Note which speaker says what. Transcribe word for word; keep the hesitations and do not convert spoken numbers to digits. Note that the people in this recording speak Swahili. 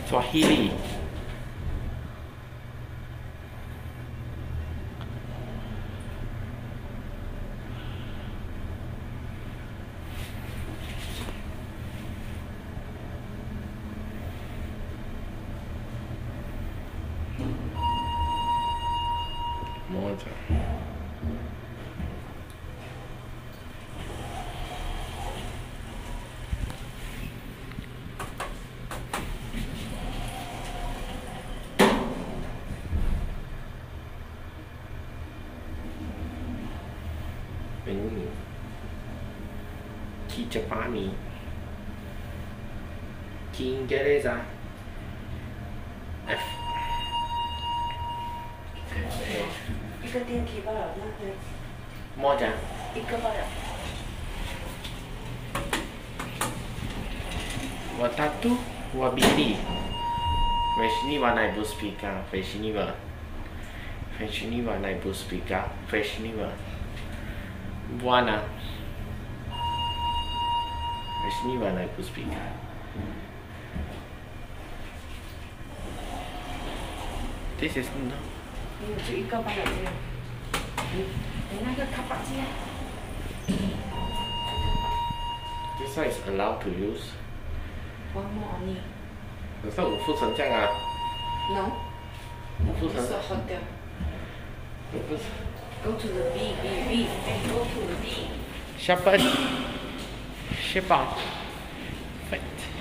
Speaker 1: Swahili. Moja. Ini Kijapani, Kiingereza, F.
Speaker 2: 一个电梯罢了，那个
Speaker 1: Moja.
Speaker 2: 一个罢了。
Speaker 1: Watatu, wabili. Fashiniwa naibu speaker. Fashiniwa. Fashiniwa naibu speaker. Fashiniwa. Bwana. Fashiniwa naibu speaker. This is no.
Speaker 2: 你有就一个罢了这样。你你那个卡巴机啊？
Speaker 1: This one is allowed to use.
Speaker 2: One more only.
Speaker 1: 可是五副成这样啊，
Speaker 2: No.
Speaker 1: 五副成
Speaker 2: It's a hotel.
Speaker 1: 不是。
Speaker 2: Go to the B, B, B, and go to the B.
Speaker 1: Shepherd. Shepherd. Fat.